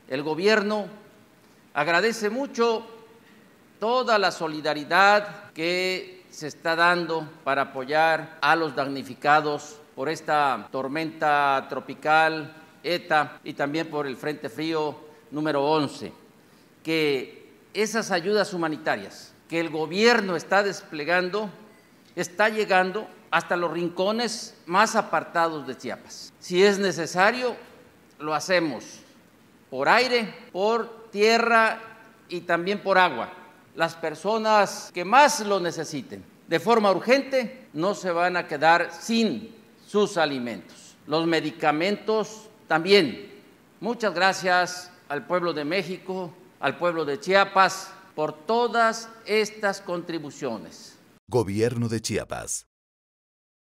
El gobierno agradece mucho toda la solidaridad que se está dando para apoyar a los damnificados por esta tormenta tropical ETA y también por el Frente Frío número 11, que esas ayudas humanitarias que el gobierno está desplegando está llegando hasta los rincones más apartados de Chiapas. Si es necesario, lo hacemos por aire, por tierra y también por agua. Las personas que más lo necesiten de forma urgente no se van a quedar sin sus alimentos. Los medicamentos también. Muchas gracias al pueblo de México, al pueblo de Chiapas, por todas estas contribuciones. Gobierno de Chiapas.